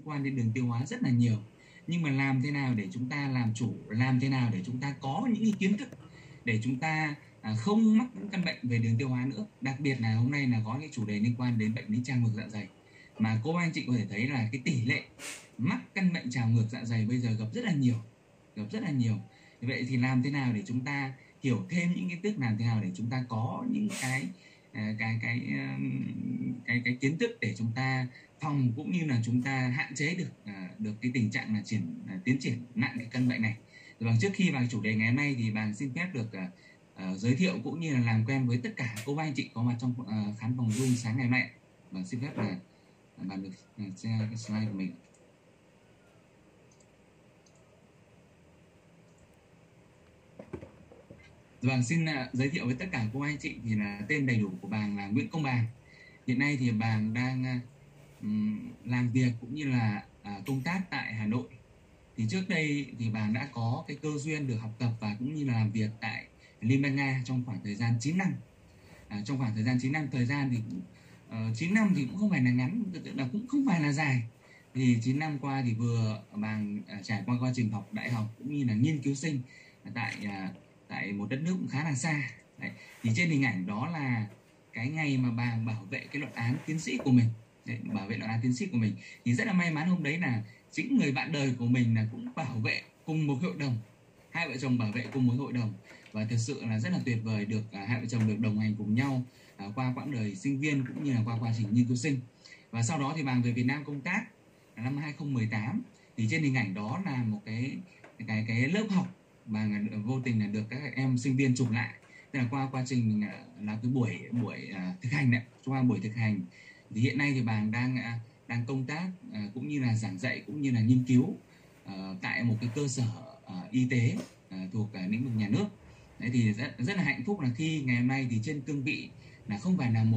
quan đến đường tiêu hóa rất là nhiều. Nhưng mà làm thế nào để chúng ta làm chủ, làm thế nào để chúng ta có những cái kiến thức để chúng ta không mắc những căn bệnh về đường tiêu hóa nữa. Đặc biệt là hôm nay là có cái chủ đề liên quan đến bệnh lý trào ngược dạ dày, mà cô anh chị có thể thấy là cái tỷ lệ mắc căn bệnh trào ngược dạ dày bây giờ gặp rất là nhiều. Vậy thì làm thế nào để chúng ta hiểu thêm những kiến thức, làm thế nào để chúng ta có những cái kiến thức để chúng ta phòng, cũng như là chúng ta hạn chế được cái tình trạng là tiến triển nặng cái căn bệnh này. Vâng, trước khi vào chủ đề ngày hôm nay thì bạn xin phép được giới thiệu cũng như là làm quen với tất cả cô bác anh chị có mặt trong khán phòng Zoom sáng ngày hôm nay. Bạn xin phép là bạn được share cái slide của mình. Vâng, xin giới thiệu với tất cả cô anh chị thì là tên đầy đủ của bạn là Nguyễn Công Bàng. Hiện nay thì bạn đang làm việc cũng như là công tác tại Hà Nội. Thì trước đây thì bạn đã có cái cơ duyên được học tập và cũng như là làm việc tại Liên bang Nga trong khoảng thời gian 9 năm. Trong khoảng thời gian 9 năm, thời gian thì 9 năm thì cũng không phải là ngắn, là cũng không phải là dài. Thì 9 năm qua thì vừa bạn trải qua quá trình học đại học cũng như là nghiên cứu sinh tại một đất nước cũng khá là xa. Đấy. Thì trên hình ảnh đó là cái ngày mà bạn bảo vệ cái luận án tiến sĩ của mình. Đấy, bảo vệ luận án tiến sĩ của mình thì rất là may mắn hôm đấy là chính người bạn đời của mình là cũng bảo vệ cùng một hội đồng, hai vợ chồng bảo vệ cùng một hội đồng, và thực sự là rất là tuyệt vời được hai vợ chồng được đồng hành cùng nhau qua quãng đời sinh viên cũng như là qua quá trình nghiên cứu sinh. Và sau đó thì bạn về Việt Nam công tác năm 2018. Thì trên hình ảnh đó là một cái lớp học mà vô tình là được các em sinh viên chụp lại. Tức là qua quá trình là cái buổi thực hành đấy, qua buổi thực hành thì hiện nay thì bạn đang công tác cũng như là giảng dạy cũng như là nghiên cứu tại một cái cơ sở y tế thuộc lĩnh vực nhà nước. Đấy, thì rất là hạnh phúc là khi ngày hôm nay thì trên cương vị là không phải là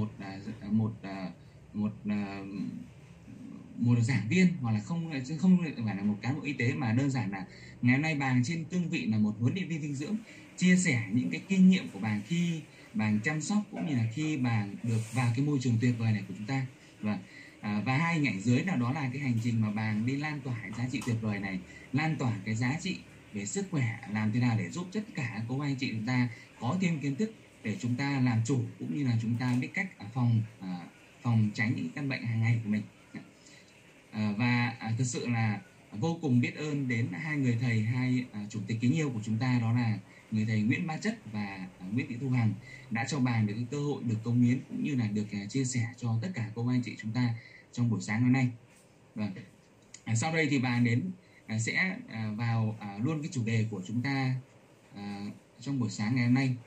một giảng viên, hoặc là không phải là một cán bộ y tế, mà đơn giản là ngày hôm nay bạn trên cương vị là một huấn luyện viên dinh dưỡng, chia sẻ những cái kinh nghiệm của bạn khi bạn chăm sóc cũng như là khi bạn được vào cái môi trường tuyệt vời này của chúng ta. Và hai hình ảnh dưới là đó là cái hành trình mà bạn đi lan tỏa giá trị tuyệt vời này, lan tỏa cái giá trị về sức khỏe, làm thế nào để giúp tất cả cô anh chị chúng ta có thêm kiến thức để chúng ta làm chủ cũng như là chúng ta biết cách phòng tránh những căn bệnh hàng ngày của mình. Và thực sự là vô cùng biết ơn đến hai người thầy, hai chủ tịch kính yêu của chúng ta, đó là người thầy Nguyễn Ba Chất và Nguyễn Thị Thu Hằng, đã cho bạn được cái cơ hội được cống hiến cũng như là được chia sẻ cho tất cả cô anh chị chúng ta trong buổi sáng hôm nay. Vâng. Sau đây thì bạn sẽ vào luôn cái chủ đề của chúng ta trong buổi sáng ngày hôm nay.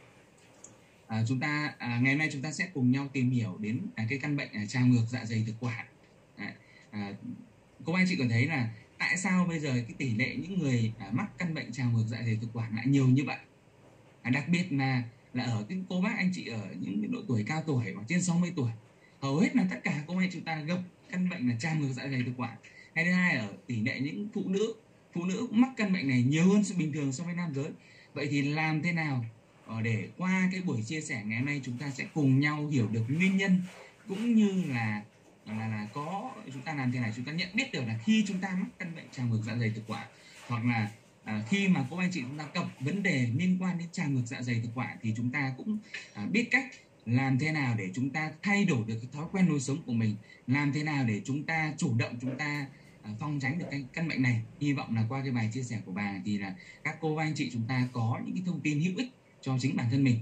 Ngày hôm nay chúng ta sẽ cùng nhau tìm hiểu đến cái căn bệnh trào ngược dạ dày thực quản. Cô anh chị còn thấy là tại sao bây giờ cái tỷ lệ những người mắc căn bệnh trào ngược dạ dày thực quản lại nhiều như vậy? Đặc biệt là ở cái cô bác anh chị ở những độ tuổi cao tuổi hoặc trên 60 tuổi, hầu hết là tất cả cô anh chị chúng ta gặp căn bệnh là trào ngược dạ dày thực quản. Hay thứ hai, ở tỷ lệ những phụ nữ cũng mắc căn bệnh này nhiều hơn bình thường so với nam giới. Vậy thì làm thế nào để qua cái buổi chia sẻ ngày hôm nay chúng ta sẽ cùng nhau hiểu được nguyên nhân, cũng như là có chúng ta làm thế này chúng ta nhận biết được là khi chúng ta mắc căn bệnh trào ngược dạ dày thực quản, hoặc là khi mà cô anh chị chúng ta gặp vấn đề liên quan đến trào ngược dạ dày thực quản thì chúng ta cũng biết cách làm thế nào để chúng ta thay đổi được cái thói quen nuôi sống của mình, làm thế nào để chúng ta chủ động chúng ta phòng tránh được cái căn bệnh này. Hy vọng là qua cái bài chia sẻ của bà thì là các cô anh chị chúng ta có những cái thông tin hữu ích cho chính bản thân mình.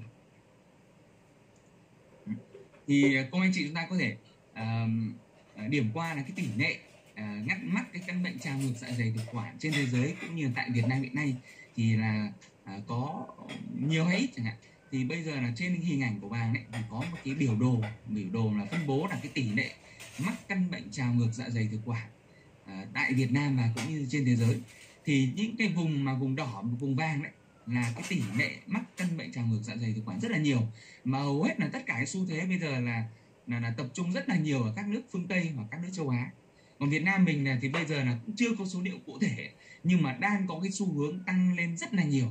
Thì cô anh chị chúng ta có thể điểm qua là cái tỷ lệ mắc cái căn bệnh trào ngược dạ dày thực quản trên thế giới cũng như tại Việt Nam hiện nay thì là có nhiều hay ít chẳng hạn. Thì bây giờ là trên hình ảnh của bà ấy thì có một cái biểu đồ là phân bố là cái tỷ lệ mắc căn bệnh trào ngược dạ dày thực quản tại Việt Nam và cũng như trên thế giới. Thì những cái vùng đỏ và vùng vàng đấy là cái tỷ lệ mắc căn bệnh trào ngược dạ dày thực quản rất là nhiều, mà hầu hết là tất cả cái xu thế bây giờ là tập trung rất là nhiều ở các nước phương Tây hoặc các nước châu Á. Còn Việt Nam mình thì bây giờ là cũng chưa có số liệu cụ thể, nhưng mà đang có cái xu hướng tăng lên rất là nhiều,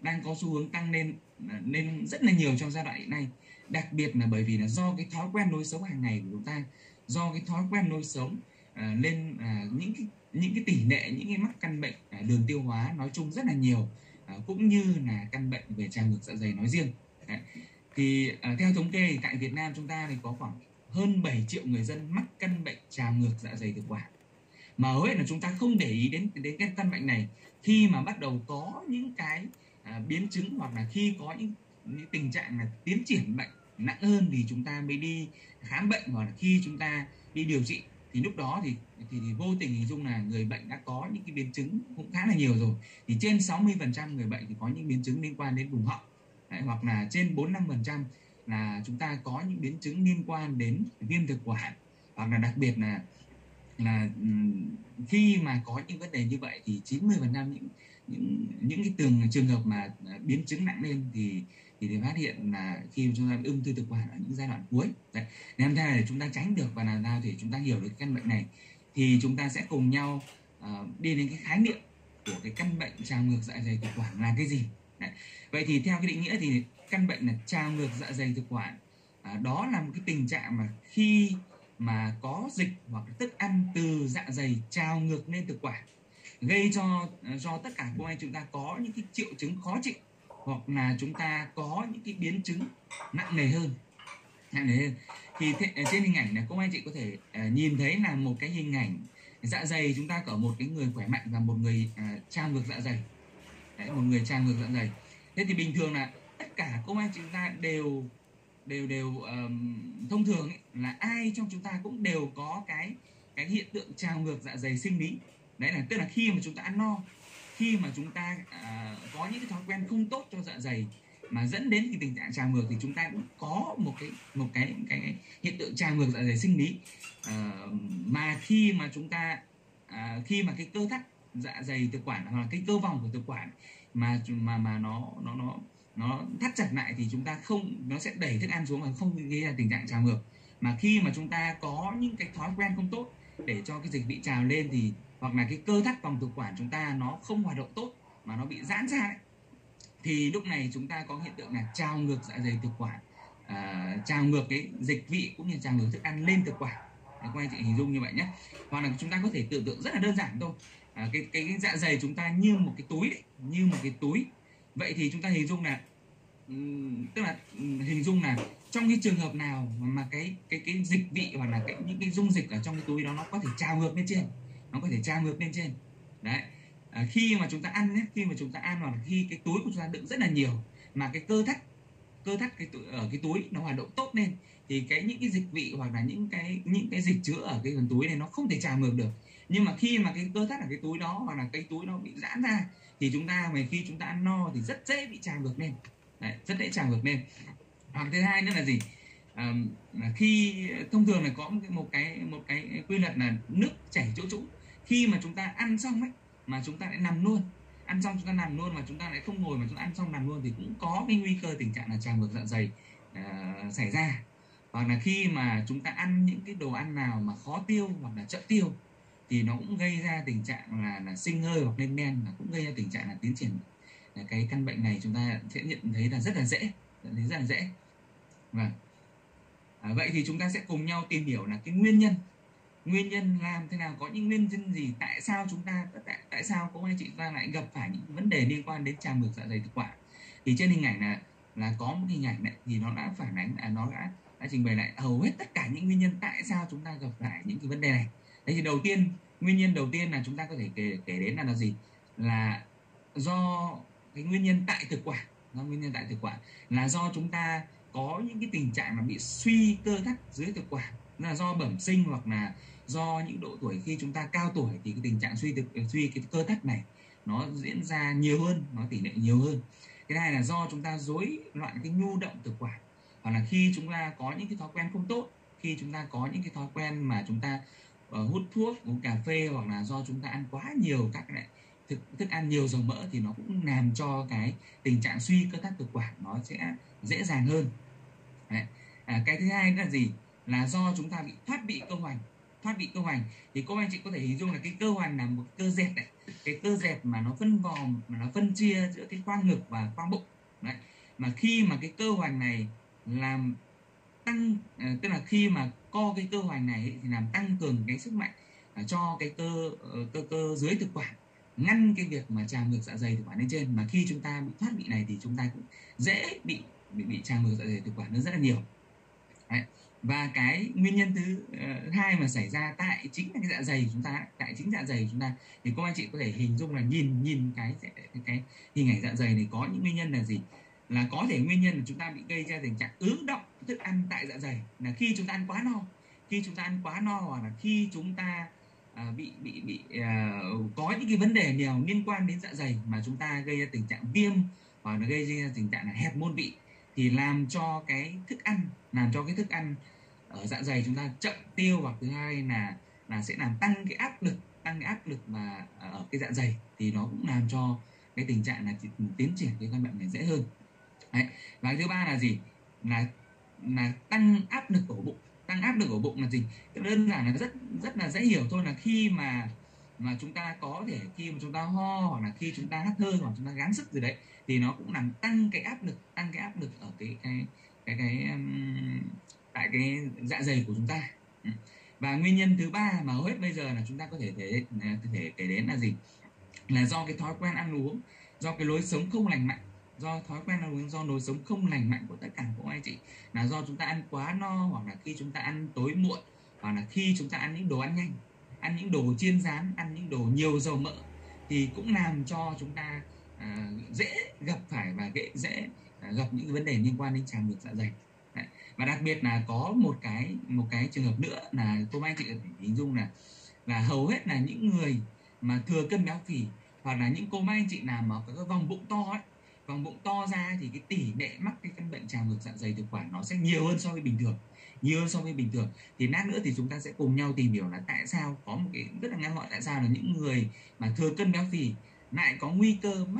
lên rất là nhiều trong giai đoạn hiện nay. Đặc biệt là bởi vì là do cái thói quen nuôi sống hàng ngày của chúng ta, do cái thói quen nuôi sống lên những cái tỷ lệ những cái mắc căn bệnh đường tiêu hóa nói chung rất là nhiều, cũng như là căn bệnh về trào ngược dạ dày nói riêng. Đấy. Thì theo thống kê tại Việt Nam chúng ta thì có khoảng hơn 7 triệu người dân mắc căn bệnh trào ngược dạ dày thực quản, mà hầu hết là chúng ta không để ý đến cái căn bệnh này khi mà bắt đầu có những cái biến chứng, hoặc là khi có những tình trạng là tiến triển bệnh nặng hơn thì chúng ta mới đi khám bệnh, hoặc là khi chúng ta đi điều trị thì lúc đó thì vô tình hình dung là người bệnh đã có những cái biến chứng cũng khá là nhiều rồi. Thì trên 60% người bệnh thì có những biến chứng liên quan đến vùng họng. Đấy, hoặc là trên 45% là chúng ta có những biến chứng liên quan đến viêm thực quản, hoặc là đặc biệt là khi mà có những vấn đề như vậy thì 90% những cái trường hợp mà biến chứng nặng lên thì phát hiện là khi chúng ta ung thư thực quản ở những giai đoạn cuối. Đấy. Nên ra để chúng ta tránh được và làm sao để chúng ta hiểu được căn bệnh này thì chúng ta sẽ cùng nhau đi đến cái khái niệm của cái căn bệnh trào ngược dạ dày thực quản là cái gì. Đấy. Vậy thì theo cái định nghĩa thì căn bệnh là trào ngược dạ dày thực quản đó là một cái tình trạng mà khi mà có dịch hoặc thức ăn từ dạ dày trào ngược lên thực quản, gây cho tất cả cô anh chúng ta có những cái triệu chứng khó chịu, hoặc là chúng ta có những cái biến chứng nặng nề hơn. Thì trên hình ảnh này cô anh chị có thể nhìn thấy là một cái hình ảnh dạ dày chúng ta có một cái người khỏe mạnh và một người trào ngược dạ dày. Đấy, một người trào ngược dạ dày. Thế thì bình thường là tất cả cô anh chúng ta đều thông thường ấy, là ai trong chúng ta cũng đều có cái hiện tượng trào ngược dạ dày sinh lý. Đấy là tức là khi mà chúng ta ăn no, khi mà chúng ta có những cái thói quen không tốt cho dạ dày mà dẫn đến cái tình trạng trào ngược thì chúng ta cũng có một cái hiện tượng trào ngược dạ dày sinh lý. Mà khi mà chúng ta khi mà cái cơ thắt dạ dày thực quản hoặc là cái cơ vòng của thực quản mà nó thắt chặt lại thì chúng ta nó sẽ đẩy thức ăn xuống và không gây ra tình trạng trào ngược. Mà khi mà chúng ta có những cái thói quen không tốt để cho cái dịch vị trào lên thì hoặc là cái cơ thắt vòng thực quản chúng ta nó không hoạt động tốt mà nó bị giãn ra ấy, thì lúc này chúng ta có hiện tượng là trào ngược dạ dày thực quản, trào ngược cái dịch vị cũng như trào ngược thức ăn lên thực quản. Các anh chị hình dung như vậy nhé. Hoặc là chúng ta có thể tưởng tượng rất là đơn giản thôi, cái dạ dày chúng ta như một cái túi đấy, như một cái túi. Vậy thì chúng ta hình dung là tức là hình dung là trong cái trường hợp nào mà cái dịch vị hoặc là những cái dung dịch ở trong cái túi đó nó có thể trào ngược lên trên, nó có thể trào ngược lên trên. Đấy. Khi mà chúng ta ăn nhé, khi mà chúng ta ăn hoặc là khi cái túi của chúng ta đựng rất là nhiều mà cái cơ thắt ở cái túi nó hoạt động tốt lên thì những cái dịch vị hoặc là những cái dịch chứa ở cái phần túi này nó không thể trào ngược được. Nhưng mà khi mà cái cơ thắt ở cái túi đó hoặc là cái túi nó bị giãn ra thì khi chúng ta ăn no thì rất dễ bị trào ngược lên. Đấy, rất dễ trào ngược lên. Hoặc thứ hai nữa là gì? Khi thông thường là có một cái quy luật là nước chảy chỗ trũng. Khi mà chúng ta ăn xong ấy mà chúng ta lại nằm luôn, ăn xong chúng ta nằm luôn mà chúng ta lại không ngồi mà chúng ta ăn xong nằm luôn thì cũng có cái nguy cơ tình trạng là trào ngược dạ dày xảy ra. Hoặc là khi mà chúng ta ăn những cái đồ ăn nào mà khó tiêu hoặc là chậm tiêu thì nó cũng gây ra tình trạng là sinh hơi hoặc lên men, là cũng gây ra tình trạng là tiến triển cái căn bệnh này. Chúng ta sẽ nhận thấy là rất là dễ. Vâng. Vậy thì chúng ta sẽ cùng nhau tìm hiểu là cái nguyên nhân làm thế nào, có những nguyên nhân gì, tại sao có anh chị ta lại gặp phải những vấn đề liên quan đến trào ngược dạ dày thực quản. Thì trên hình ảnh là có một hình ảnh này thì nó đã phản ánh, nó đã trình bày lại hầu hết tất cả những nguyên nhân tại sao chúng ta gặp phải những cái vấn đề này. Thế thì nguyên nhân đầu tiên là chúng ta có thể kể đến là gì? Là do cái nguyên nhân tại thực quản. Là do chúng ta có những cái tình trạng mà bị suy cơ thắt dưới thực quản, là do bẩm sinh hoặc là do những độ tuổi khi chúng ta cao tuổi thì cái tình trạng suy cái cơ thắt này nó diễn ra nhiều hơn, nó tỷ lệ nhiều hơn. Cái này là do chúng ta rối loạn cái nhu động thực quản, hoặc là khi chúng ta có những cái thói quen không tốt, khi chúng ta có những cái thói quen mà chúng ta hút thuốc, uống cà phê, hoặc là do chúng ta ăn quá nhiều các loại thức ăn nhiều dầu mỡ thì nó cũng làm cho cái tình trạng suy cơ thắt thực quản nó sẽ dễ dàng hơn. Đấy. Cái thứ hai nữa là gì? Là do chúng ta bị thoát vị cơ hoành. Thì cô anh chị có thể hình dung là cái cơ hoành là một cơ dẹt này, cái cơ dẹt mà nó phân vòm, mà nó phân chia giữa cái khoang ngực và khoang bụng. Đấy. Mà khi mà cái cơ hoành này làm tăng, tức là khi mà co cái cơ hoành này thì làm tăng cường cái sức mạnh cho cái cơ dưới thực quản, ngăn cái việc mà trào ngược dạ dày thực quản lên trên. Mà khi chúng ta bị thoát vị này thì chúng ta cũng dễ bị trào ngược dạ dày thực quản hơn rất là nhiều. Đấy. Và cái nguyên nhân thứ hai mà xảy ra tại chính là cái dạ dày chúng ta, tại chính dạ dày chúng ta, thì cô anh chị có thể hình dung là nhìn cái hình ảnh dạ dày này có những nguyên nhân là gì? Là có thể nguyên nhân là chúng ta bị gây ra tình trạng ứ đọng thức ăn tại dạ dày, là khi chúng ta ăn quá no, hoặc là khi chúng ta có những cái vấn đề nào liên quan đến dạ dày mà chúng ta gây ra tình trạng viêm, hoặc là gây ra tình trạng là hẹp môn vị, thì làm cho cái thức ăn ở dạ dày chúng ta chậm tiêu, hoặc thứ hai là sẽ làm tăng cái áp lực mà ở cái dạ dày, thì nó cũng làm cho cái tình trạng là tiến triển cái căn bệnh này dễ hơn. Đấy. Và thứ ba là gì? Là tăng áp lực ổ bụng. Tăng áp lực ổ bụng là gì? Đơn giản là rất là dễ hiểu thôi, là khi mà chúng ta có thể, khi mà chúng ta ho, hoặc là khi chúng ta hắt hơi, hoặc chúng ta gắng sức gì đấy, thì nó cũng làm tăng cái áp lực ở tại cái dạ dày của chúng ta. Và nguyên nhân thứ ba mà hầu hết bây giờ là chúng ta có thể kể đến là gì? Là do cái thói quen ăn uống, do cái lối sống không lành mạnh, do thói quen ăn uống, do lối sống không lành mạnh của tất cả các anh chị, là do chúng ta ăn quá no, hoặc là khi chúng ta ăn tối muộn, hoặc là khi chúng ta ăn những đồ ăn nhanh, ăn những đồ chiên rán, ăn những đồ nhiều dầu mỡ, thì cũng làm cho chúng ta dễ gặp phải và dễ gặp những vấn đề liên quan đến trào ngược dạ dày. Đấy. Và đặc biệt là có một cái trường hợp nữa là cô anh chị có thể hình dung là hầu hết là những người mà thừa cân béo phì, hoặc là những cô anh chị nào mà có cái vòng bụng to ấy, vòng bụng to ra, thì cái tỷ lệ mắc cái căn bệnh trào ngược dạ dày thực quản nó sẽ nhiều hơn so với bình thường. Thì lát nữa thì chúng ta sẽ cùng nhau tìm hiểu là tại sao, có một cái rất là ngắn gọn, tại sao là những người mà thừa cân béo phì lại có nguy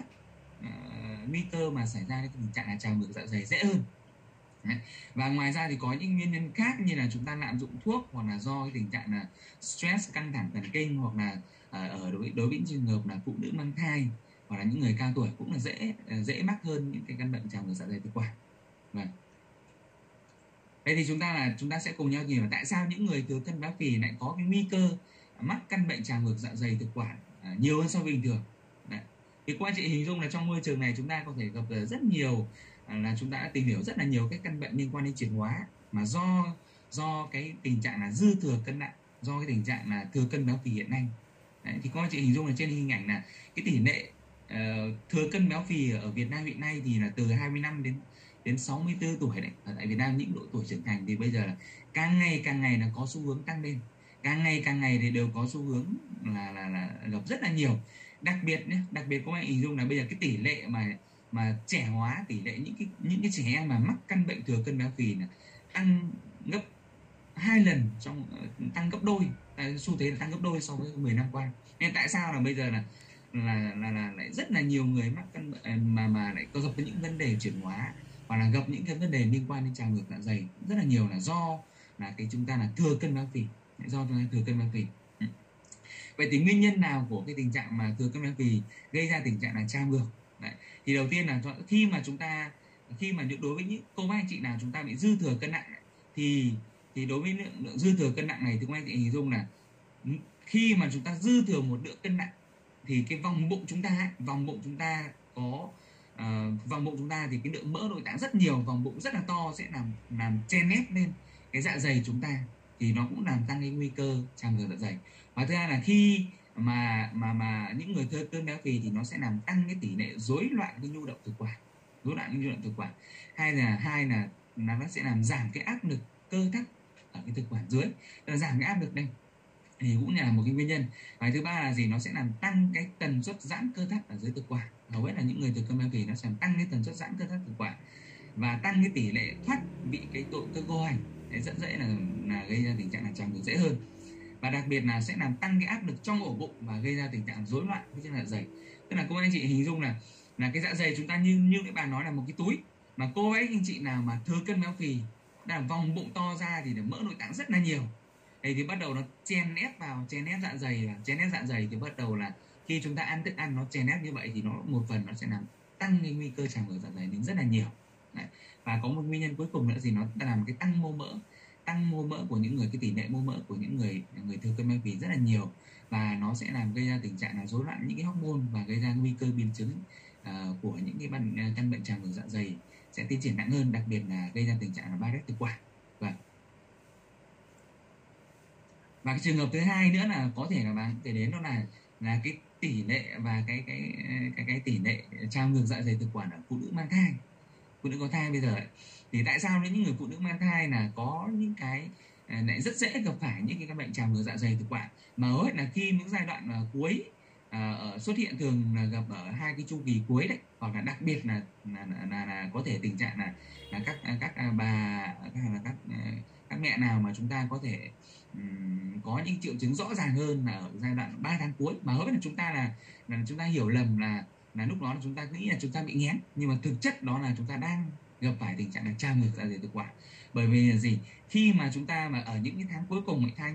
cơ mà xảy ra cái tình trạng là trào ngược dạ dày dễ hơn. Đấy. Và ngoài ra thì có những nguyên nhân khác, như là chúng ta lạm dụng thuốc, hoặc là do cái tình trạng là stress, căng thẳng thần kinh, hoặc là đối với trường hợp là phụ nữ mang thai, hoặc là những người cao tuổi cũng là dễ mắc hơn những cái căn bệnh trào ngược dạ dày thực quản. Vâng. Đây thì chúng ta sẽ cùng nhau nhìn vào tại sao những người thừa cân béo phì lại có cái nguy cơ mắc căn bệnh trào ngược dạ dày thực quản nhiều hơn so với bình thường. Đấy. Thì các anh chị hình dung là trong môi trường này chúng ta có thể gặp rất nhiều, là chúng ta đã tìm hiểu rất là nhiều cái căn bệnh liên quan đến chuyển hóa mà do cái tình trạng là dư thừa cân nặng, do cái tình trạng là thừa cân béo phì hiện nay. Đấy, thì các anh chị hình dung là trên hình ảnh là cái tỷ lệ thừa cân béo phì ở Việt Nam hiện nay thì là từ 25 đến 64 tuổi đấy. Ở tại Việt Nam những độ tuổi trưởng thành thì bây giờ là càng ngày là có xu hướng tăng lên, càng ngày thì đều có xu hướng là gặp rất là nhiều. Đặc biệt các bạn hình dung là bây giờ cái tỷ lệ mà trẻ hóa, tỷ lệ những cái trẻ em mà mắc căn bệnh thừa cân béo phì là tăng gấp 2 lần, tăng gấp đôi, xu thế là tăng gấp đôi so với 10 năm qua. Nên tại sao là bây giờ là lại rất là nhiều người mắc căn bệnh mà lại có gặp những vấn đề chuyển hóa, hoặc là gặp những cái vấn đề liên quan đến trào ngược dạ dày rất là nhiều, là do là chúng ta là thừa cân béo phì, Vậy thì nguyên nhân nào của cái tình trạng mà thừa cân béo phì gây ra tình trạng là trào ngược? Đấy. Thì đầu tiên là khi mà đối với những cô bác anh chị nào chúng ta bị dư thừa cân nặng, thì đối với lượng dư thừa cân nặng này thì các anh chị hình dung là khi mà chúng ta dư thừa một lượng cân nặng, thì cái vòng bụng chúng ta thì cái lượng mỡ nội tạng rất nhiều, vòng bụng rất là to sẽ làm chen ép lên cái dạ dày chúng ta, thì nó cũng làm tăng cái nguy cơ trào ngược dạ dày. Và thứ hai là khi mà những người thừa cân béo phì thì nó sẽ làm tăng cái tỷ lệ rối loạn cái nhu động thực quản. Hai là nó sẽ làm giảm cái áp lực cơ thắt ở cái thực quản dưới, là giảm cái áp lực đây, thì cũng là một cái nguyên nhân. Và thứ ba là gì? Nó sẽ làm tăng cái tần suất giãn cơ thắt ở dưới thực quản. Hầu hết là những người thừa cân béo phì nó sẽ làm tăng cái tần suất giãn cơ thắt thực quản, và tăng cái tỷ lệ thoát bị cái tội cơ co hành, rất dễ là gây ra tình trạng là trào ngược dễ hơn. Và đặc biệt là sẽ làm tăng cái áp lực trong ổ bụng và gây ra tình trạng rối loạn cái chân dạ dày. Tức là cô anh chị hình dung là cái dạ dày chúng ta như các bạn nói là một cái túi, mà cô ấy anh chị nào mà thừa cân béo phì, là vòng bụng to ra thì mỡ nội tạng rất là nhiều. Đây thì bắt đầu nó chen ép dạ dày, thì bắt đầu là khi chúng ta ăn thức ăn nó chen ép như vậy, thì nó một phần nó sẽ làm tăng cái nguy cơ trào ngược dạ dày đến rất là nhiều. Đấy. Và có một nguyên nhân cuối cùng nữa gì, nó làm cái tăng tăng mô mỡ của những người, cái tỷ lệ mô mỡ của những người thừa cân béo phì rất là nhiều, và nó sẽ làm gây ra tình trạng là rối loạn những cái hormone và gây ra nguy cơ biến chứng của những cái căn bệnh trào ngược dạ dày sẽ tiến triển nặng hơn, đặc biệt là gây ra tình trạng là Barrett thực quản. Và cái trường hợp thứ hai nữa là có thể là bạn kể đến, đó là cái tỷ lệ và cái tỷ lệ trào ngược dạ dày thực quản ở phụ nữ mang thai, phụ nữ có thai bây giờ ấy. Thì tại sao những người phụ nữ mang thai là có những cái lại rất dễ gặp phải những cái căn bệnh trào ngược dạ dày thực quản, mà hầu hết là khi những giai đoạn cuối xuất hiện, thường là gặp ở hai cái chu kỳ cuối đấy, hoặc là đặc biệt là có thể tình trạng là các bà hay là các mẹ nào mà chúng ta có thể có những triệu chứng rõ ràng hơn là ở giai đoạn 3 tháng cuối, mà hầu hết là chúng ta hiểu lầm là lúc đó là chúng ta nghĩ là chúng ta bị nghén, nhưng mà thực chất đó là chúng ta đang gặp phải tình trạng là trào ngược dạ dày thực quản. Bởi vì là gì, khi mà chúng ta mà ở những cái tháng cuối cùng thai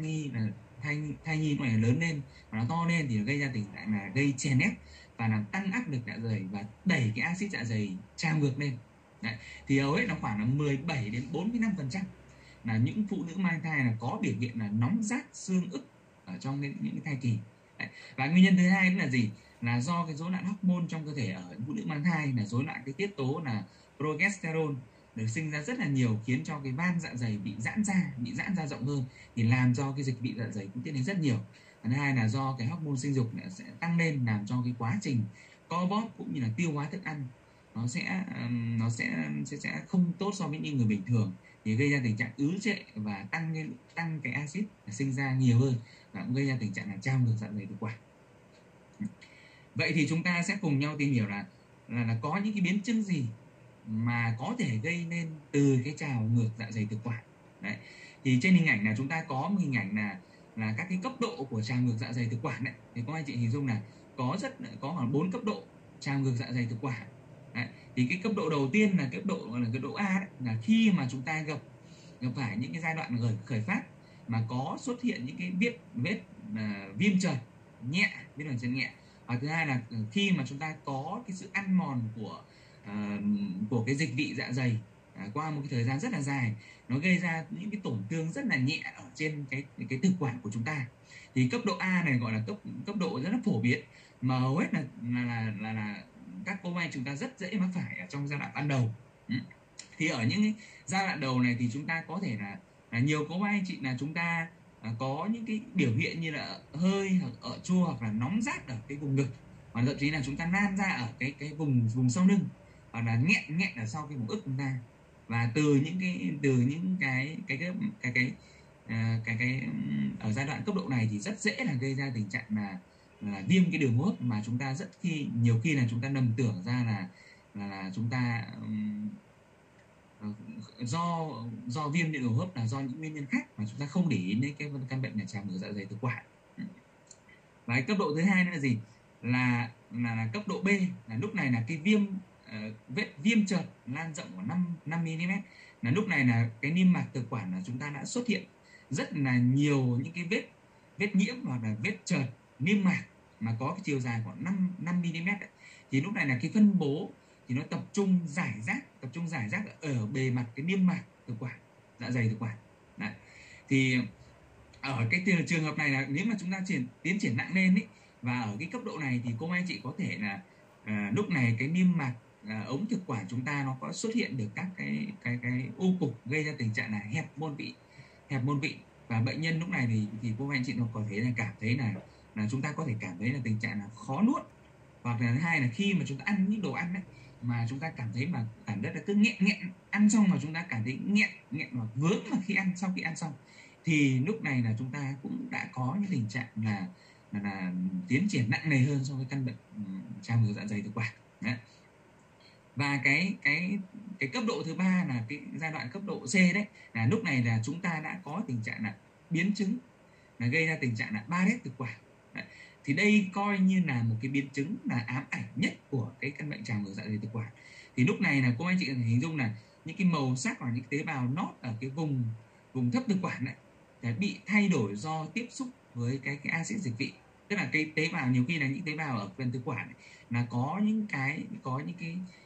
nhi nó lớn lên và nó to lên thì nó gây ra tình trạng là gây chèn ép và làm tăng áp lực dạ dày và đẩy cái axit dạ dày trào ngược lên. Đấy. Thì hầu hết nó khoảng là 17 đến 45% là những phụ nữ mang thai là có biểu hiện là nóng rát xương ức ở trong những cái thai kỳ. Đấy. Và nguyên nhân thứ hai là gì, là do cái rối loạn hormone trong cơ thể ở phụ nữ mang thai, là rối loạn cái tiết tố là progesterone được sinh ra rất là nhiều, khiến cho cái van dạ dày bị giãn ra rộng hơn, thì làm cho cái dịch vị dạ dày cũng tiết lên rất nhiều. Thứ hai là do cái hormone sinh dục sẽ tăng lên, làm cho cái quá trình co bóp cũng như là tiêu hóa thức ăn nó sẽ không tốt so với những người bình thường, thì gây ra tình trạng ứ trệ và tăng cái axit sinh ra nhiều hơn, và cũng gây ra tình trạng là trào ngược dạ dày thực quản. Vậy thì chúng ta sẽ cùng nhau tìm hiểu là có những cái biến chứng gì mà có thể gây nên từ cái trào ngược dạ dày thực quản. Đấy. Thì trên hình ảnh là chúng ta có một hình ảnh là các cái cấp độ của trào ngược dạ dày thực quản đấy. Thì các anh chị hình dung là có khoảng 4 cấp độ trào ngược dạ dày thực quản. Đấy. Thì cái cấp độ đầu tiên là cấp độ A đấy, là khi mà chúng ta gặp phải những cái giai đoạn khởi phát mà có xuất hiện những cái vết viêm chợt nhẹ, và thứ hai là khi mà chúng ta có cái sự ăn mòn của cái dịch vị dạ dày qua một cái thời gian rất là dài, nó gây ra những cái tổn thương rất là nhẹ ở trên cái thực quản của chúng ta. Thì cấp độ A này gọi là cấp độ rất là phổ biến, mà hầu hết là các cô anh chúng ta rất dễ mắc phải ở trong giai đoạn ban đầu. Thì ở những cái giai đoạn đầu này thì chúng ta có thể là nhiều cô anh chị là chúng ta có những cái biểu hiện như là hơi hoặc ở chua hoặc là nóng rát ở cái vùng ngực, hoặc thậm chí là chúng ta nan ra ở cái vùng sau lưng, hoặc là nghẹn ở sau cái vùng ức chúng ta. Và từ những cái ở giai đoạn cấp độ này thì rất dễ là gây ra tình trạng là viêm cái đường hô hấp, mà chúng ta nhiều khi là chúng ta lầm tưởng ra là chúng ta do viêm đường hô hấp là do những nguyên nhân khác mà chúng ta không để ý đến cái căn bệnh là trào ngược dạ dày thực quản. Và cấp độ thứ hai là gì, là cấp độ B, là lúc này là cái vết viêm chợt lan rộng của 5 mm, là lúc này là cái niêm mạc thực quản là chúng ta đã xuất hiện rất là nhiều những cái vết nhiễm hoặc là vết chợt niêm mạc mà có cái chiều dài khoảng 5 mm ấy. Thì lúc này là cái phân bố thì nó tập trung rải rác ở bề mặt cái niêm mạc thực quản, dạ dày thực quản. Đấy. Thì ở cái trường hợp này là nếu mà chúng ta tiến triển nặng lên ấy, và ở cái cấp độ này thì cô anh chị có thể là lúc này cái niêm mạc ống thực quản chúng ta nó có xuất hiện được các cái u cục, gây ra tình trạng là hẹp môn vị, và bệnh nhân lúc này thì cô anh chị nó có thể là cảm thấy là chúng ta có thể cảm thấy là tình trạng là khó nuốt, hoặc là thứ hai là khi mà chúng ta ăn những đồ ăn đấy mà chúng ta cảm thấy mà cảm giác là cứ nghẹn ăn xong mà chúng ta cảm thấy nghẹn hoặc vướng mà sau khi ăn xong, thì lúc này là chúng ta cũng đã có những tình trạng là tiến triển nặng nề hơn so với căn bệnh trào ngược dạ dày thực quản. Đấy. Và cái cấp độ thứ ba là cái giai đoạn cấp độ C đấy, là lúc này là chúng ta đã có tình trạng là biến chứng là gây ra tình trạng là Barrett thực quản. Đấy. Thì đây coi như là một cái biến chứng là ám ảnh nhất của cái căn bệnh trào ngược dạ dày thực quản. Thì lúc này là cô anh chị có thể hình dung là những cái màu sắc hoặc những tế bào nót ở cái vùng thấp thực quản này bị thay đổi do tiếp xúc với cái axit dịch vị. Tức là cái tế bào, nhiều khi là những tế bào ở phần thực quản này, là có những cái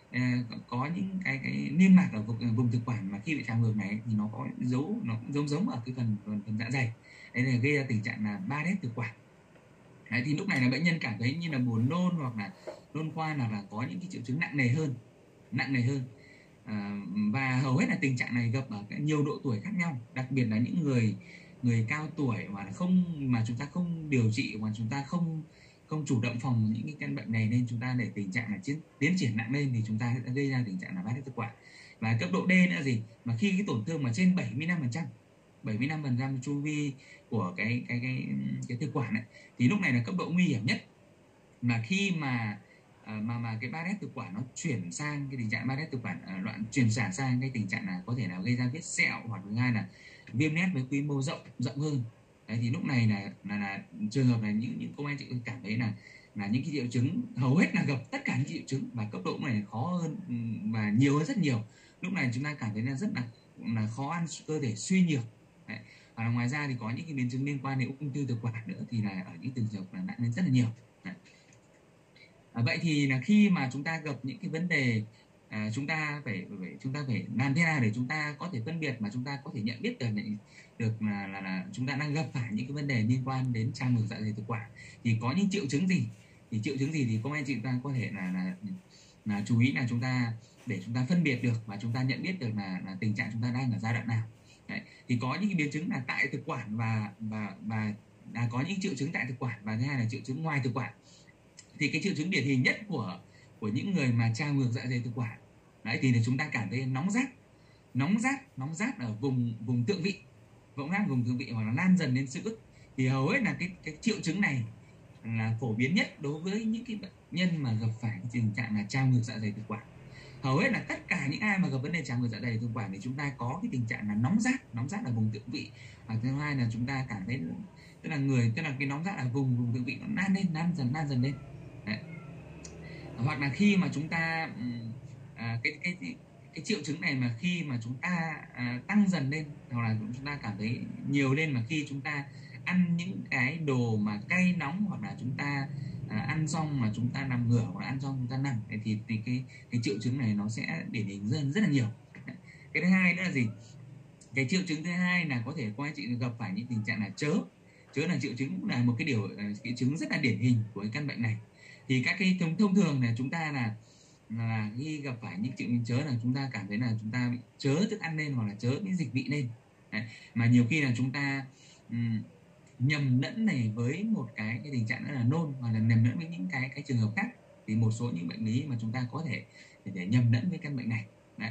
có những cái niêm mạc ở vùng thực quản mà khi bị trào ngược này thì nó có dấu, nó cũng giống ở cái phần dạ dày, đấy là gây ra tình trạng là Barrett thực quản. Đấy, thì lúc này là bệnh nhân cảm thấy như là buồn nôn hoặc là nôn khan, hoặc là có những cái triệu chứng nặng nề hơn. Và hầu hết là tình trạng này gặp ở nhiều độ tuổi khác nhau, đặc biệt là những người cao tuổi mà chúng ta không điều trị, mà chúng ta không chủ động phòng những cái căn bệnh này, nên chúng ta để tình trạng là tiến triển nặng lên thì chúng ta sẽ gây ra tình trạng là Barrett thực quản. Và cấp độ D nữa gì, mà khi cái tổn thương mà trên 75% chu vi của cái thực quản ấy, thì lúc này là cấp độ nguy hiểm nhất. Mà khi mà cái Barrett thực quản nó chuyển sang cái tình trạng Barrett thực quản loạn chuyển sản sang cái tình trạng là có thể là gây ra vết sẹo, hoặc thứ hai là viêm nét với quy mô rộng hơn. Đấy, thì lúc này là trường hợp này những cô anh chị cảm thấy là những cái triệu chứng hầu hết là gặp tất cả những triệu chứng, và cấp độ này khó hơn và nhiều hơn rất nhiều. Lúc này chúng ta cảm thấy là rất là khó ăn, cơ thể suy nhược. Đấy. Và ngoài ra thì có những cái biến chứng liên quan đến ung thư thực quản nữa, thì là ở những trường hợp là nặng lên rất là nhiều. Đấy. Vậy thì là khi mà chúng ta gặp những cái vấn đề, chúng ta phải làm thế nào để chúng ta có thể phân biệt, mà chúng ta có thể nhận biết được là chúng ta đang gặp phải những cái vấn đề liên quan đến trào ngược dạ dày thực quản. Thì có những triệu chứng gì, thì các anh chị ta có thể là chú ý, là chúng ta để chúng ta phân biệt được và chúng ta nhận biết được là tình trạng chúng ta đang ở giai đoạn nào. Đấy. Thì có những cái biến chứng là tại thực quản và có những triệu chứng tại thực quản, và thứ hai là triệu chứng ngoài thực quản. Thì cái triệu chứng điển hình nhất của những người mà trào ngược dạ dày thực quản đấy, thì chúng ta cảm thấy nóng rát ở vùng thượng vị, vùng thượng vị, hoặc là lan dần lên xương ức. Thì hầu hết là cái triệu chứng này là phổ biến nhất đối với những cái bệnh nhân mà gặp phải tình trạng là trào ngược dạ dày thực quản. Hầu hết là tất cả những ai mà gặp vấn đề trào ngược dạ dày thực quản thì chúng ta có cái tình trạng là nóng rát ở vùng thượng vị. Và thứ hai là chúng ta cảm thấy tức là cái nóng rát ở vùng thượng vị nó lan dần lên. Đấy. Hoặc là khi mà chúng ta cái triệu chứng này mà khi mà chúng ta tăng dần lên, hoặc là chúng ta cảm thấy nhiều lên mà khi chúng ta ăn những cái đồ mà cay nóng, hoặc là chúng ta ăn xong mà chúng ta nằm ngửa, hoặc là ăn xong chúng ta nằm, thì cái triệu chứng này nó sẽ điển hình rất là nhiều. Cái thứ hai nữa là gì? Cái triệu chứng thứ hai là có thể các anh chị gặp phải những tình trạng là chớ là triệu chứng, là một cái cái chứng rất là điển hình của cái căn bệnh này. Thì các cái thông thường là chúng ta là khi gặp phải những triệu chứng chớ là chúng ta cảm thấy là chúng ta bị chớ thức ăn lên, hoặc là chớ cái dịch vị lên. Đấy. Mà nhiều khi là chúng ta nhầm lẫn này với một cái tình trạng nữa là nôn, hoặc là nhầm lẫn với những cái trường hợp khác. Thì một số những bệnh lý mà chúng ta có thể để nhầm lẫn với căn bệnh này. Đấy.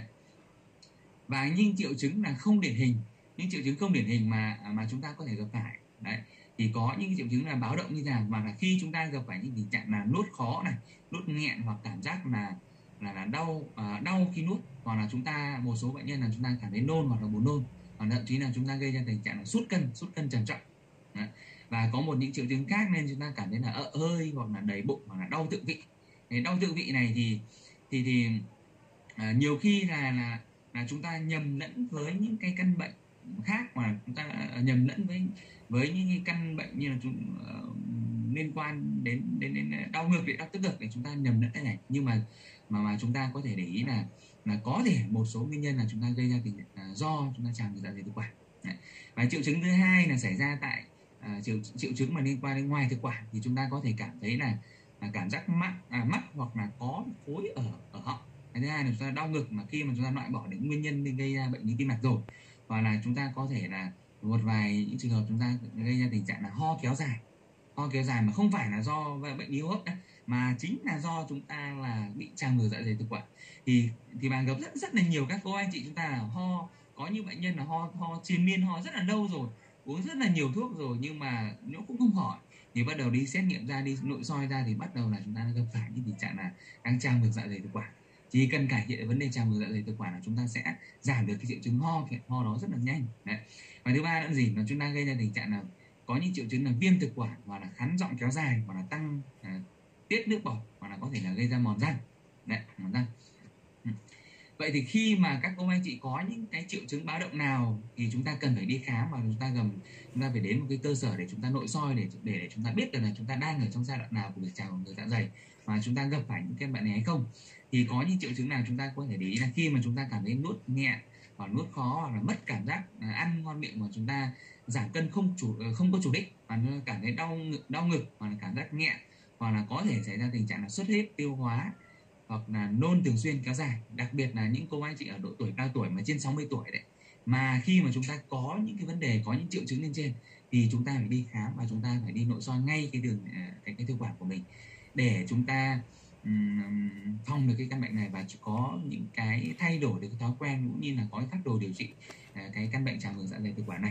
Và những triệu chứng là không điển hình, mà chúng ta có thể gặp phải. Đấy. Thì có những triệu chứng là báo động như thế nào, mà là khi chúng ta gặp phải những tình trạng là nuốt khó này, nuốt nghẹn, hoặc cảm giác là đau khi nuốt, hoặc là một số bệnh nhân là chúng ta cảm thấy nôn hoặc là buồn nôn, hoặc thậm chí là chúng ta gây ra tình trạng là sút cân trầm trọng. Đấy. Và có những triệu chứng khác nên chúng ta cảm thấy là hơi, hoặc là đầy bụng, hoặc là đau thượng vị. Đau thượng vị này thì nhiều khi là chúng ta nhầm lẫn với những cái căn bệnh khác, mà chúng ta nhầm lẫn với những cái căn bệnh như là liên quan đến đau ngực, đau tức ngực, để chúng ta nhầm lẫn cái này. Nhưng mà chúng ta có thể để ý là có thể một số nguyên nhân là chúng ta gây ra tình trạng do chúng ta trào ngược dạ dày thực quản. Và triệu chứng thứ hai là xảy ra tại triệu chứng mà liên quan đến ngoài thực quản, thì chúng ta có thể cảm thấy là cảm giác mắc hoặc là có khối ở họng. Cái thứ hai là chúng ta đau ngực, mà khi mà chúng ta loại bỏ những nguyên nhân gây ra bệnh lý tim mạch rồi, hoặc là chúng ta có thể là một vài những trường hợp chúng ta gây ra tình trạng là ho kéo dài mà không phải là do bệnh lý hô hấp, mà chính là do chúng ta là bị trào ngược dạ dày thực quản. Thì bạn gặp rất là nhiều các cô anh chị chúng ta là ho, có những bệnh nhân là ho triền miên, ho rất là lâu rồi, uống rất là nhiều thuốc rồi, nhưng mà nó cũng không khỏi. Thì bắt đầu đi xét nghiệm ra, đi nội soi ra, thì bắt đầu là chúng ta gặp phải những tình trạng là đang trào ngược dạ dày thực quản. Chỉ cần cải thiện vấn đề trào ngược dạ dày thực quản là chúng ta sẽ giảm được cái triệu chứng ho đó rất là nhanh. Đấy. Và thứ ba là gì? Là chúng ta gây ra tình trạng là có những triệu chứng là viêm thực quản, hoặc là khắn giọng kéo dài, hoặc là tăng tiết nước bọt, hoặc là có thể là gây ra mòn răng. Đấy, mòn răng. Vậy thì khi mà các cô anh chị có những cái triệu chứng báo động nào thì chúng ta cần phải đi khám, và chúng ta phải đến một cái cơ sở để chúng ta nội soi để chúng ta biết được là chúng ta đang ở trong giai đoạn nào của việc trào ngược dạ dày, và chúng ta gặp phải những cái bệnh này hay không. Thì có những triệu chứng nào chúng ta có thể để ý là khi mà chúng ta cảm thấy nuốt nhẹ hoặc nuốt khó, hoặc là mất cảm giác ăn ngon miệng, mà chúng ta giảm cân không có chủ đích, và cảm thấy đau ngực hoặc là cảm giác nghẹn, hoặc là có thể xảy ra tình trạng là xuất huyết tiêu hóa, hoặc là nôn thường xuyên kéo dài, đặc biệt là những cô anh chị ở độ tuổi cao tuổi mà trên 60 tuổi đấy, mà khi mà chúng ta có những cái vấn đề, có những triệu chứng lên trên thì chúng ta phải đi khám, và chúng ta phải đi nội soi ngay cái đường cái thực quản của mình để chúng ta phòng được cái căn bệnh này, và có những cái thay đổi được cái thói quen, cũng như là có cái phác đồ điều trị cái căn bệnh trào ngược dạ dày thực quản này.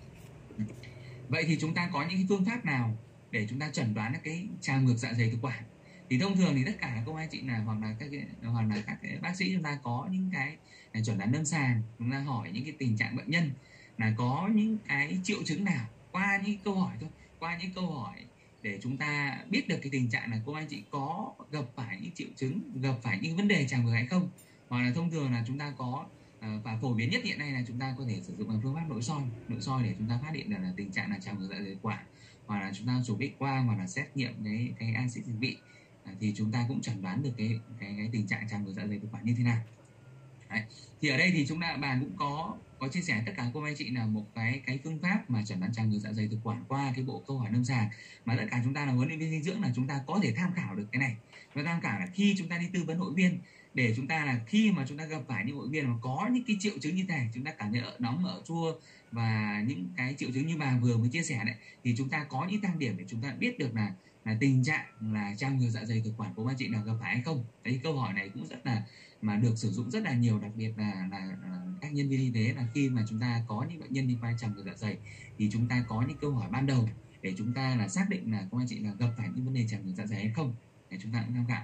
Vậy thì chúng ta có những cái phương pháp nào để chúng ta chẩn đoán được cái trào ngược dạ dày thực quản? Thì thông thường thì tất cả các cô anh chị là hoặc là các cái bác sĩ chúng ta có những cái chẩn đoán lâm sàng, chúng ta hỏi những cái tình trạng bệnh nhân là có những cái triệu chứng nào qua những câu hỏi thôi, qua những câu hỏi để chúng ta biết được cái tình trạng là cô anh chị có gặp phải những triệu chứng, gặp phải những vấn đề trào ngược hay không. Hoặc là thông thường là chúng ta có và phổ biến nhất hiện nay là chúng ta có thể sử dụng phương pháp nội soi để chúng ta phát hiện được là tình trạng là trào ngược dạ dày thực quản, hoặc là chúng ta chụp X quang, hoặc là xét nghiệm cái axit dịch vị, thì chúng ta cũng chẩn đoán được cái tình trạng trào ngược dạ dày thực quản như thế nào. Đấy. Thì ở đây thì bạn cũng có chia sẻ tất cả cô anh chị là một cái phương pháp mà chẩn đoán trào ngược dạ dày thực quản qua cái bộ câu hỏi lâm sàng, mà tất cả chúng ta là huấn luyện viên dinh dưỡng là chúng ta có thể tham khảo được cái này, và tham khảo là khi chúng ta đi tư vấn hội viên, để chúng ta là khi mà chúng ta gặp phải những hội viên mà có những cái triệu chứng như thế này, chúng ta cảm thấy ở nóng, ở chua, và những cái triệu chứng như bà vừa mới chia sẻ đấy, thì chúng ta có những tăng điểm để chúng ta biết được là tình trạng là trào ngược dạ dày thực quản của anh chị là gặp phải hay không. Đấy, câu hỏi này cũng rất là mà được sử dụng rất là nhiều, đặc biệt là các nhân viên y tế, là khi mà chúng ta có những bệnh nhân liên quan trào ngược dạ dày thì chúng ta có những câu hỏi ban đầu để chúng ta là xác định là cô anh chị là gặp phải những vấn đề trào ngược dạ dày hay không, để chúng ta cũng tham khảo.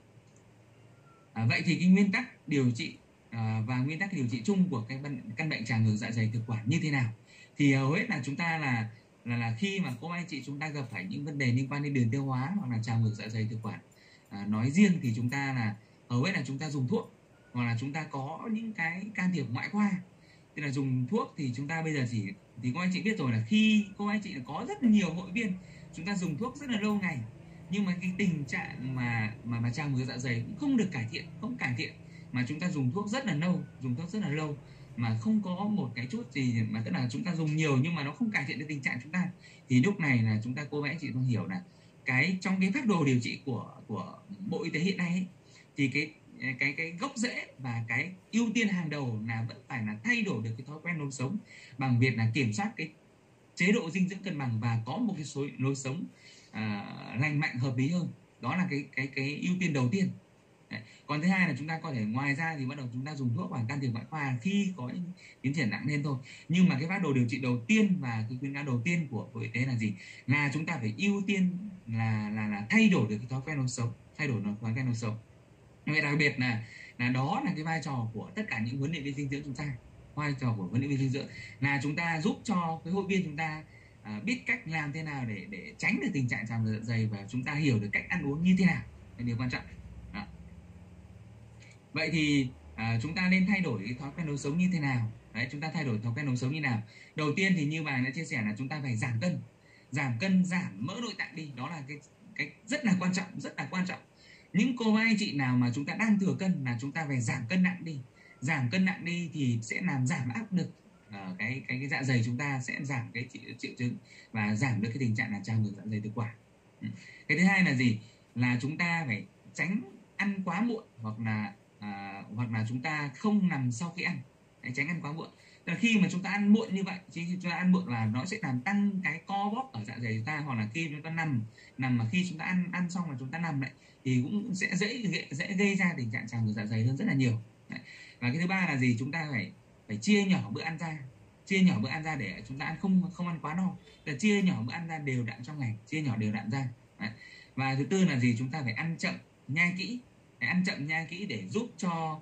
Vậy thì cái nguyên tắc điều trị và nguyên tắc điều trị chung của cái căn bệnh trào ngược dạ dày thực quản như thế nào? Thì hầu hết là chúng ta là khi mà cô anh chị chúng ta gặp phải những vấn đề liên quan đến đường tiêu hóa hoặc là trào ngược dạ dày thực quản nói riêng, thì chúng ta là hầu hết là chúng ta dùng thuốc, hoặc là chúng ta có những cái can thiệp ngoại khoa. Tức là dùng thuốc thì chúng ta bây giờ thì cô anh chị biết rồi, là khi cô anh chị có rất nhiều hội viên, chúng ta dùng thuốc rất là lâu ngày, nhưng mà cái tình trạng mà trào ngược dạ dày cũng không được không cải thiện, mà chúng ta dùng thuốc rất là lâu mà không có một cái chút gì, mà tức là chúng ta dùng nhiều nhưng mà nó không cải thiện được tình trạng chúng ta, thì lúc này là chúng ta, cô anh chị không hiểu là trong cái phác đồ điều trị của Bộ Y tế hiện nay ấy, thì cái gốc rễ và cái ưu tiên hàng đầu là vẫn phải là thay đổi được cái thói quen lối sống bằng việc là kiểm soát cái chế độ dinh dưỡng cân bằng và có một cái lối sống lành mạnh, hợp lý hơn. Đó là cái ưu tiên đầu tiên. Đấy. Còn thứ hai là chúng ta có thể ngoài ra thì bắt đầu chúng ta dùng thuốc và can thiệp ngoại khoa khi có những tiến triển nặng lên thôi. Nhưng mà cái phác đồ điều trị đầu tiên và cái khuyến cáo đầu tiên của Bộ Y tế là gì? Là chúng ta phải ưu tiên là thay đổi được cái thói quen lối sống, Đặc biệt là đó là cái vai trò của tất cả những huấn luyện viên dinh dưỡng chúng ta. Vai trò của huấn luyện viên dinh dưỡng là chúng ta giúp cho cái hội viên chúng ta biết cách làm thế nào để tránh được tình trạng trào ngược dạ dày, và chúng ta hiểu được cách ăn uống như thế nào, là điều quan trọng. Đó. Vậy thì chúng ta nên thay đổi cái thói quen lối sống như thế nào? Đấy, chúng ta thay đổi thói quen lối sống như nào? Đầu tiên thì như bà đã chia sẻ là chúng ta phải giảm cân, giảm mỡ nội tạng đi. Đó là cái rất là quan trọng. Những cô anh chị nào mà chúng ta đang thừa cân là chúng ta phải giảm cân nặng đi thì sẽ làm giảm áp lực cái dạ dày, chúng ta sẽ giảm cái triệu chứng và giảm được cái tình trạng là trào ngược dạ dày thực quản. Cái thứ hai là gì? Là chúng ta phải tránh ăn quá muộn, hoặc là chúng ta không nằm sau khi ăn. Tránh ăn quá muộn. Là khi mà chúng ta ăn muộn như vậy, chúng ta ăn muộn là nó sẽ làm tăng cái co bóp ở dạ dày chúng ta, hoặc là khi chúng ta nằm mà khi chúng ta ăn xong là chúng ta nằm lại thì cũng sẽ dễ gây ra tình trạng trào ngược dạ dày hơn rất là nhiều. Đấy. Và cái thứ ba là gì? Chúng ta phải chia nhỏ bữa ăn ra để chúng ta không ăn quá no. Là chia nhỏ bữa ăn ra đều đặn trong ngày, chia nhỏ đều đặn ra. Đấy. Và thứ tư là gì? Chúng ta phải ăn chậm nhai kỹ để giúp cho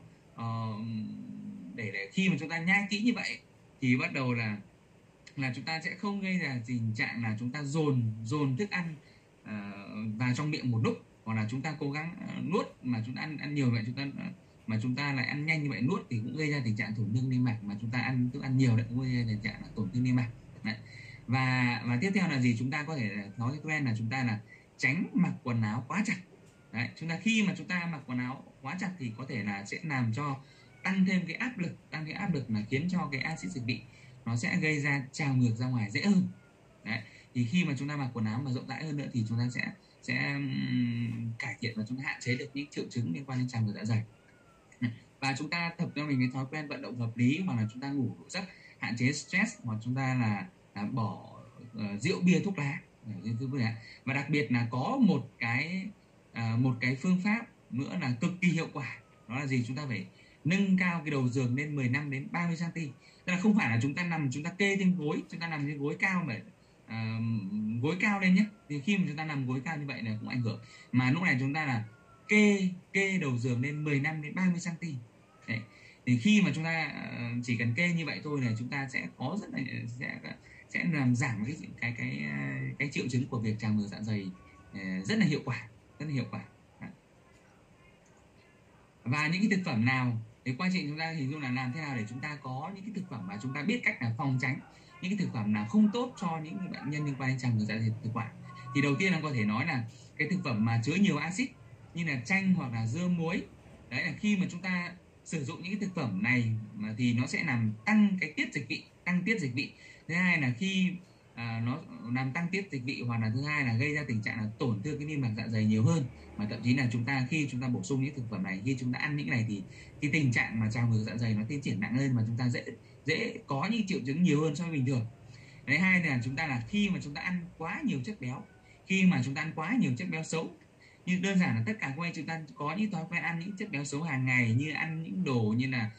để khi mà chúng ta nhai kỹ như vậy thì bắt đầu là chúng ta sẽ không gây ra tình trạng là chúng ta dồn thức ăn vào trong miệng một lúc, hoặc là chúng ta cố gắng nuốt mà chúng ta ăn nhiều vậy, chúng ta mà chúng ta lại ăn nhanh như vậy, nuốt thì cũng gây ra tình trạng tổn thương niêm mạc, mà chúng ta ăn thức ăn nhiều đấy cũng gây ra tình trạng là tổn thương niêm mạc đấy. Và tiếp theo là gì, chúng ta có thể thói quen là chúng ta là tránh mặc quần áo quá chặt đấy. Chúng ta khi mà chúng ta mặc quần áo quá chặt thì có thể là sẽ làm cho tăng thêm cái áp lực là khiến cho cái axit dịch vị nó sẽ gây ra trào ngược ra ngoài dễ hơn đấy. Thì khi mà chúng ta mặc quần áo mà rộng rãi hơn nữa thì chúng ta sẽ cải thiện và chúng ta hạn chế được những triệu chứng liên quan đến trào ngược dạ dày. Và chúng ta tập cho mình cái thói quen vận động hợp lý, hoặc là chúng ta ngủ đủ giấc, hạn chế stress, hoặc chúng ta là bỏ rượu bia thuốc lá. Và đặc biệt là có một cái phương pháp nữa là cực kỳ hiệu quả, đó là gì, chúng ta phải nâng cao cái đầu giường lên 15 đến 30 cm. Tức là không phải là chúng ta nằm chúng ta kê trên gối, chúng ta nằm trên gối cao mà gối cao lên nhé. Thì khi mà chúng ta nằm gối cao như vậy là cũng ảnh hưởng, mà lúc này chúng ta là kê đầu giường lên 15 đến 30 cm. Đấy. Thì khi mà chúng ta chỉ cần kê như vậy thôi là chúng ta sẽ có rất là sẽ làm giảm cái triệu chứng của việc trào ngược dạ dày rất là hiệu quả. Và những cái thực phẩm nào thì quan trọng chúng ta hình dung là làm thế nào để chúng ta có những cái thực phẩm mà chúng ta biết cách là phòng tránh những cái thực phẩm nào không tốt cho những bệnh nhân liên quan đến trào ngược dạ dày thực quản. Thì đầu tiên là có thể nói là cái thực phẩm mà chứa nhiều axit như là chanh hoặc là dưa muối. Đấy là khi mà chúng ta sử dụng những cái thực phẩm này mà thì nó sẽ làm tăng cái tăng tiết dịch vị. Thứ hai là khi nó làm tăng tiết dịch vị, hoặc là thứ hai là gây ra tình trạng là tổn thương cái niêm mạc dạ dày nhiều hơn. Mà thậm chí là khi chúng ta bổ sung những thực phẩm này, khi chúng ta ăn những này thì cái tình trạng mà trào ngược dạ dày nó tiến triển nặng hơn, mà chúng ta dễ có những triệu chứng nhiều hơn so với bình thường. Đấy, hai là khi mà chúng ta ăn quá nhiều chất béo, xấu, như đơn giản là tất cả các anh chúng ta có những thói quen ăn những chất béo xấu hàng ngày, như ăn những đồ như là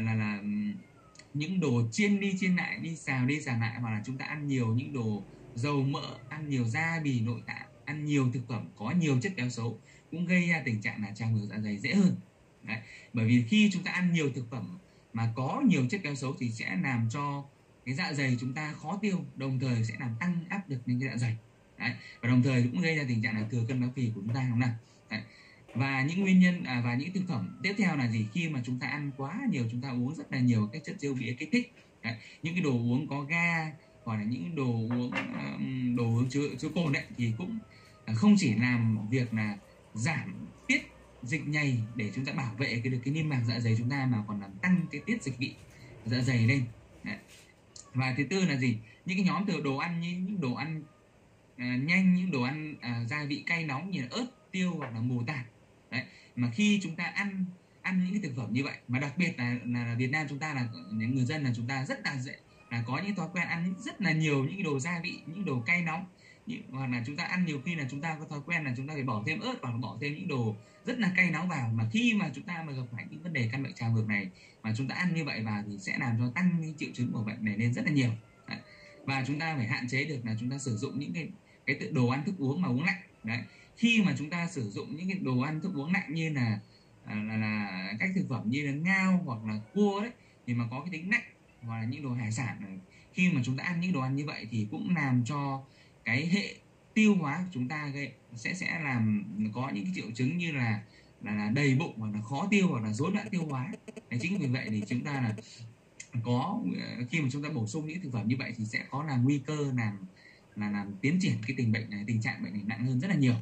những đồ chiên đi chiên lại, đi xào lại, hoặc là chúng ta ăn nhiều những đồ dầu mỡ, ăn nhiều da bì nội tạng, ăn nhiều thực phẩm có nhiều chất béo xấu cũng gây ra tình trạng là trào ngược dạ dày dễ hơn. Đấy. Bởi vì khi chúng ta ăn nhiều thực phẩm mà có nhiều chất béo xấu thì sẽ làm cho cái dạ dày chúng ta khó tiêu, đồng thời sẽ làm tăng áp lực lên cái dạ dày. Đấy. Và đồng thời cũng gây ra tình trạng là thừa cân béo phì của chúng ta không nào. Đấy. Và những nguyên nhân và những thực phẩm tiếp theo là gì, khi mà chúng ta ăn quá nhiều, chúng ta uống rất là nhiều các chất rượu bia kích thích. Đấy. Những cái đồ uống có ga hoặc là những đồ uống chứa cồn đấy thì cũng không chỉ làm việc là giảm tiết dịch nhầy để chúng ta bảo vệ được cái niêm mạc dạ dày chúng ta, mà còn làm tăng cái tiết dịch vị dạ dày lên. Đấy. Và thứ tư là gì, những cái nhóm từ đồ ăn như những đồ ăn nhanh, những đồ ăn gia vị cay nóng như là ớt, tiêu hoặc là mù tạt. Đấy, mà khi chúng ta ăn những cái thực phẩm như vậy, mà đặc biệt là Việt Nam chúng ta là những người dân là chúng ta rất là dễ là có những thói quen ăn rất là nhiều những đồ gia vị, những đồ cay nóng, hoặc là chúng ta ăn nhiều khi là chúng ta có thói quen là chúng ta phải bỏ thêm ớt hoặc là bỏ thêm những đồ rất là cay nóng vào. Mà khi mà chúng ta mà gặp phải những vấn đề căn bệnh trào ngược này mà chúng ta ăn như vậy vào thì sẽ làm cho tăng cái triệu chứng của bệnh này lên rất là nhiều. Đấy. Và chúng ta phải hạn chế được là chúng ta sử dụng những cái đồ ăn thức uống mà uống lạnh. Đấy. Khi mà chúng ta sử dụng những cái đồ ăn thức uống lạnh như là các thực phẩm như là ngao hoặc là cua đấy, thì mà có cái tính lạnh, hoặc là những đồ hải sản này, khi mà chúng ta ăn những đồ ăn như vậy thì cũng làm cho cái hệ tiêu hóa của chúng ta sẽ làm có những cái triệu chứng như là đầy bụng, hoặc là khó tiêu, hoặc là rối loạn tiêu hóa. Đấy, chính vì vậy thì chúng ta là khi mà chúng ta bổ sung những thực phẩm như vậy thì sẽ có là nguy cơ làm tiến triển cái tình trạng bệnh này nặng hơn rất là nhiều.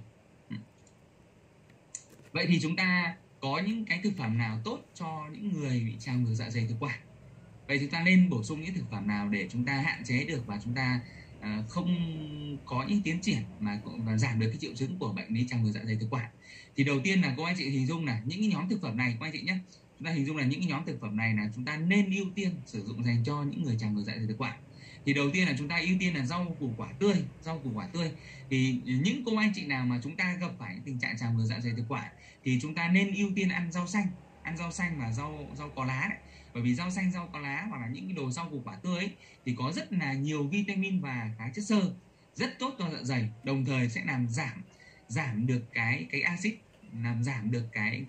Vậy thì chúng ta có những cái thực phẩm nào tốt cho những người bị trào ngược dạ dày thực quản? Vậy chúng ta nên bổ sung những thực phẩm nào để chúng ta hạn chế được và chúng ta không có những tiến triển và giảm được cái triệu chứng của bệnh lý trào ngược dạ dày thực quản? Thì đầu tiên là các anh chị hình dung là những cái nhóm thực phẩm này, các anh chị nhé, chúng ta hình dung là những cái nhóm thực phẩm này là chúng ta nên ưu tiên sử dụng dành cho những người trào ngược dạ dày thực quản. Thì đầu tiên là chúng ta ưu tiên là rau củ quả tươi. Thì những cô anh chị nào mà chúng ta gặp phải tình trạng trào ngược dạ dày thực quản thì chúng ta nên ưu tiên ăn rau xanh và rau có lá đấy. Bởi vì rau xanh, rau có lá hoặc là những cái đồ rau củ quả tươi ấy, thì có rất là nhiều vitamin và cái chất xơ rất tốt cho dạ dày, đồng thời sẽ làm giảm được cái axit, làm giảm được cái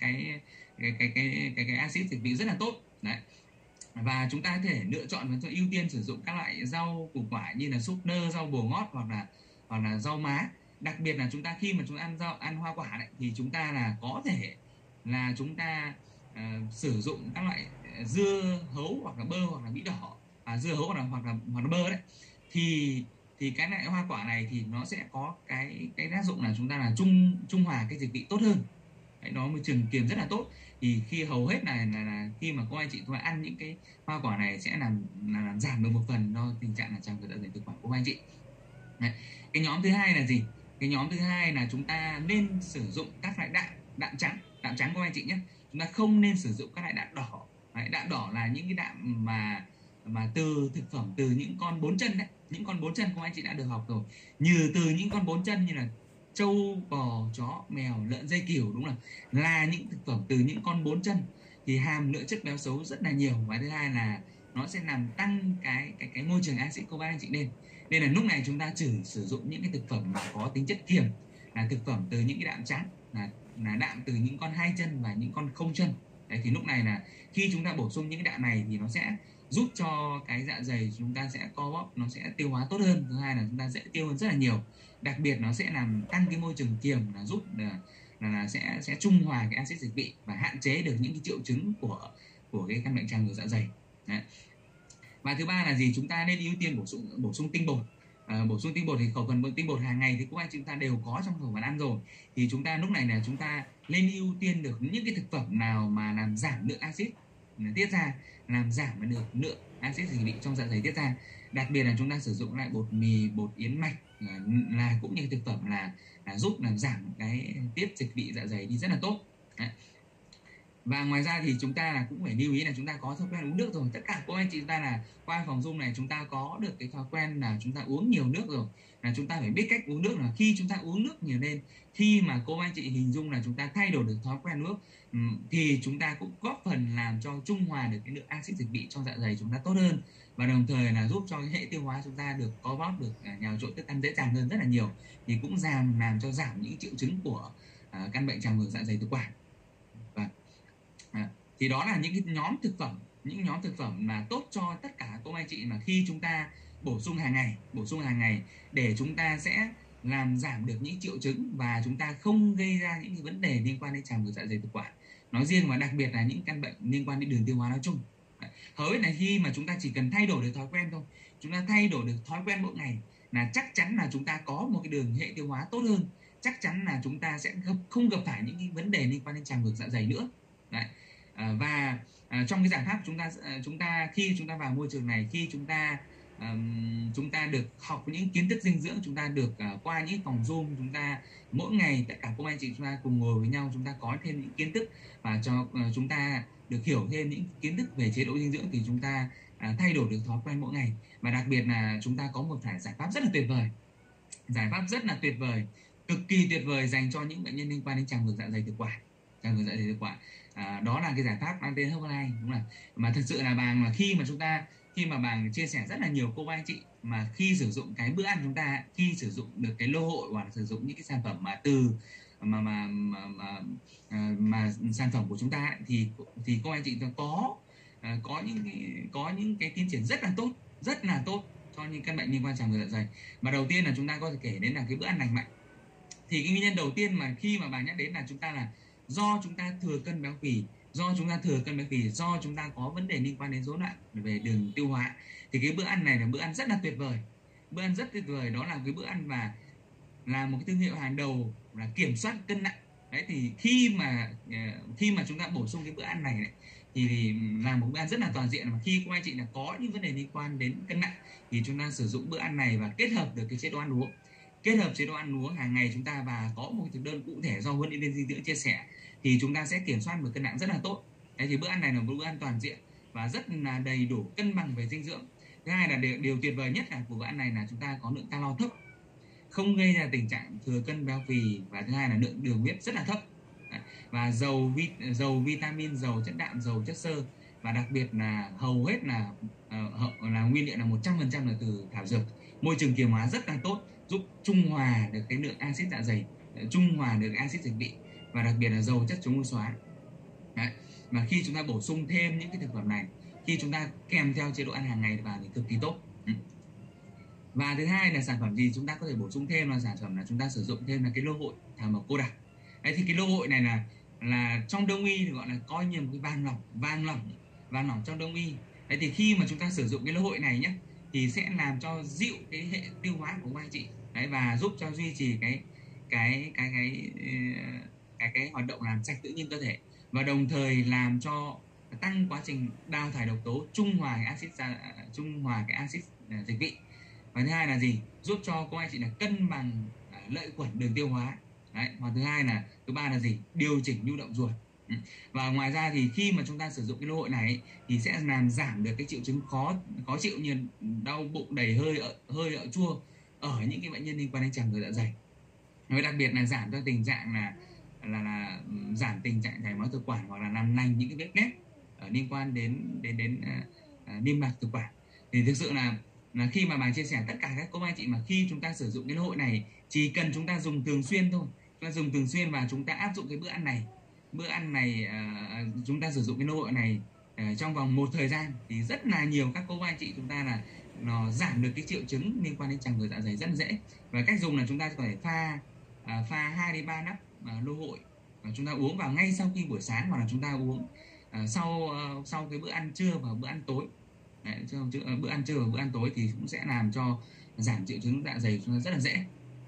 axit dịch vị rất là tốt đấy. Và chúng ta có thể lựa chọn và ưu tiên sử dụng các loại rau củ quả như là súp nơ, rau bồ ngót hoặc là rau má. Đặc biệt là khi mà chúng ta ăn hoa quả đấy, thì chúng ta là có thể là chúng ta sử dụng các loại dưa hấu hoặc là bơ hoặc là bí đỏ, dưa hấu hoặc là bơ đấy, thì cái loại hoa quả này thì nó sẽ có cái tác dụng là chúng ta là trung hòa cái dịch vị tốt hơn. Đấy, nó môi trường kiềm rất là tốt. Thì khi hầu hết là khi mà cô anh chị chúng ta ăn những cái hoa quả này sẽ làm giảm được một phần do tình trạng là trào ngược dạ dày thực quản của anh chị. Đấy. Cái nhóm thứ hai là gì? Cái nhóm thứ hai là chúng ta nên sử dụng các loại đạm trắng của anh chị nhé. Chúng ta không nên sử dụng các loại đạm đỏ. Đấy, đạm đỏ là những cái đạm mà từ thực phẩm từ những con bốn chân đấy, những con bốn chân của anh chị đã được học rồi. Như từ những con bốn chân như là trâu, bò, chó, mèo, lợn, dây cừu, đúng không? Là những thực phẩm từ những con bốn chân thì hàm lượng chất béo xấu rất là nhiều, và thứ hai là nó sẽ làm tăng cái môi trường axit cobat anh chị lên. Nên là lúc này chúng ta chỉ sử dụng những cái thực phẩm mà có tính chất kiềm, là thực phẩm từ những cái đạm trắng, là đạm từ những con hai chân và những con không chân. Đấy, thì lúc này là khi chúng ta bổ sung những cái đạm này thì nó sẽ giúp cho cái dạ dày chúng ta sẽ co bóp, nó sẽ tiêu hóa tốt hơn. Thứ hai là chúng ta dễ tiêu hơn rất là nhiều. Đặc biệt nó sẽ làm tăng cái môi trường kiềm, là giúp là sẽ trung hòa cái axit dịch vị và hạn chế được những cái triệu chứng của cái căn bệnh trào ngược dạ dày. Đấy. Và thứ ba là gì? Chúng ta nên ưu tiên bổ sung tinh bột. Bổ sung tinh bột thì khẩu phần tinh bột hàng ngày thì các anh chúng ta đều có trong khẩu phần ăn rồi. Thì chúng ta lúc này là chúng ta nên ưu tiên được những cái thực phẩm nào mà làm giảm lượng axit tiết ra, làm giảm được lượng axit dịch vị trong dạ dày tiết ra. Đặc biệt là chúng ta sử dụng lại bột mì, bột yến mạch, là cũng như thực phẩm là giúp làm giảm cái tiết dịch vị dạ dày đi rất là tốt. Đấy. Và ngoài ra thì chúng ta cũng phải lưu ý là chúng ta có thói quen uống nước rồi. Tất cả cô anh chị chúng ta là qua phòng Zoom này chúng ta có được cái thói quen là chúng ta uống nhiều nước rồi. Là chúng ta phải biết cách uống nước, là khi chúng ta uống nước nhiều lên, khi mà cô anh chị hình dung là chúng ta thay đổi được thói quen nước thì chúng ta cũng góp phần làm cho trung hòa được cái lượng axit dịch vị trong dạ dày chúng ta tốt hơn, và đồng thời là giúp cho cái hệ tiêu hóa chúng ta được co bóp, được nhào trộn thức ăn dễ dàng hơn rất là nhiều, thì cũng làm cho giảm những triệu chứng của căn bệnh trào ngược dạ dày thực quản. Thì đó là những cái nhóm thực phẩm mà tốt cho tất cả cô anh chị mà khi chúng ta bổ sung hàng ngày để chúng ta sẽ làm giảm được những triệu chứng và chúng ta không gây ra những cái vấn đề liên quan đến trào ngược dạ dày thực quản nói riêng, và đặc biệt là những căn bệnh liên quan đến đường tiêu hóa nói chung. Hầu hết là khi mà chúng ta chỉ cần thay đổi được thói quen thôi, chúng ta thay đổi được thói quen mỗi ngày là chắc chắn là chúng ta có một cái đường hệ tiêu hóa tốt hơn, chắc chắn là chúng ta sẽ không gặp phải những cái vấn đề liên quan đến trào ngược dạ dày nữa. Đấy. Và trong cái giải pháp chúng ta khi chúng ta vào môi trường này, khi chúng ta được học những kiến thức dinh dưỡng, chúng ta được qua những phòng Zoom, chúng ta mỗi ngày tất cả cô anh chị chúng ta cùng ngồi với nhau, chúng ta có thêm những kiến thức và cho chúng ta được hiểu thêm những kiến thức về chế độ dinh dưỡng, thì chúng ta thay đổi được thói quen mỗi ngày. Và đặc biệt là chúng ta có một giải pháp rất là tuyệt vời, cực kỳ tuyệt vời dành cho những bệnh nhân liên quan đến trào ngược dạ dày thực quản. Đó là cái giải pháp mang tên Herbalife, đúng không? Mà thật sự là mà khi mà bạn chia sẻ rất là nhiều cô anh chị mà khi sử dụng cái bữa ăn chúng ta, khi sử dụng được cái lô hội hoặc là sử dụng những cái sản phẩm mà từ mà sản phẩm của chúng ta thì cô anh chị có những cái tiến triển rất là tốt cho những căn bệnh liên quan trào ngược dạ dày. Và đầu tiên là chúng ta có thể kể đến là cái bữa ăn lành mạnh. Thì cái nguyên nhân đầu tiên mà khi mà bà nhắc đến là chúng ta là do chúng ta thừa cân béo phì, do chúng ta có vấn đề liên quan đến rối loạn về đường tiêu hóa, thì cái bữa ăn này là bữa ăn rất tuyệt vời. Đó là cái bữa ăn mà là một cái thương hiệu hàng đầu là kiểm soát cân nặng. Đấy, thì khi mà chúng ta bổ sung cái bữa ăn này thì là một bữa ăn rất là toàn diện, mà khi cô anh chị là có những vấn đề liên quan đến cân nặng thì chúng ta sử dụng bữa ăn này và kết hợp được cái chế độ ăn uống hàng ngày chúng ta, và có một thực đơn cụ thể do huấn luyện viên dinh dưỡng chia sẻ, thì chúng ta sẽ kiểm soát được cân nặng rất là tốt. Đấy, thì bữa ăn này là một bữa ăn toàn diện và rất là đầy đủ, cân bằng về dinh dưỡng. Thứ hai là điều tuyệt vời nhất là của bữa ăn này là chúng ta có lượng calo thấp, không gây ra tình trạng thừa cân béo phì, và thứ hai là lượng đường huyết rất là thấp. Đấy, và giàu vitamin, giàu chất đạm, giàu chất xơ, và đặc biệt là hầu hết là nguyên liệu là 100% là từ thảo dược. Môi trường kiềm hóa rất là tốt, giúp trung hòa được cái lượng axit dạ dày, trung hòa được axit dịch vị, và đặc biệt là giàu chất chống oxy hóa. Đấy. Và khi chúng ta bổ sung thêm những cái thực phẩm này, khi chúng ta kèm theo chế độ ăn hàng ngày vào thì cực kỳ tốt. Và thứ hai là sản phẩm gì chúng ta có thể bổ sung thêm là sản phẩm là chúng ta sử dụng thêm là cái lô hội thảo mộc cô đặc. Đấy, thì cái lô hội này là là trong đông y thì gọi là coi như một cái van lỏng trong đông y. Đấy, thì khi mà chúng ta sử dụng cái lô hội này nhé, thì sẽ làm cho dịu cái hệ tiêu hóa của anh chị. Đấy, và giúp cho duy trì cái hoạt động làm sạch tự nhiên cơ thể, và đồng thời làm cho tăng quá trình đào thải độc tố, trung hòa cái axit dịch vị. Và thứ hai là gì? Giúp cho cô anh chị là cân bằng lợi khuẩn đường tiêu hóa. Đấy. Và thứ ba là gì? Điều chỉnh nhu động ruột. Và ngoài ra thì khi mà chúng ta sử dụng cái lô hội này ấy, thì sẽ làm giảm được cái triệu chứng khó chịu như đau bụng, đầy hơi ở chua ở những cái bệnh nhân liên quan đến tràng ngược dạ dày. Và đặc biệt là giảm cho tình trạng là giảm tình trạng chảy máu thực quản, hoặc là làm lành những cái vết loét liên quan đến niêm mạc thực quản. Thì thực sự là khi mà bà chia sẻ tất cả các cô anh chị mà khi chúng ta sử dụng cái lô hội này, chỉ cần chúng ta dùng thường xuyên thôi, chúng ta dùng thường xuyên và chúng ta áp dụng cái bữa ăn này, chúng ta sử dụng cái lô hội này trong vòng một thời gian, thì rất là nhiều các cô anh chị chúng ta là nó giảm được cái triệu chứng liên quan đến tràng ngược dạ dày rất dễ. Và cách dùng là chúng ta có thể pha 2 đến 3 nắp lô hội và chúng ta uống vào ngay sau khi buổi sáng, hoặc là chúng ta uống sau cái bữa ăn trưa và bữa ăn tối. Đấy, bữa ăn trưa và bữa ăn tối thì cũng sẽ làm cho giảm triệu chứng dạ dày chúng ta rất là dễ.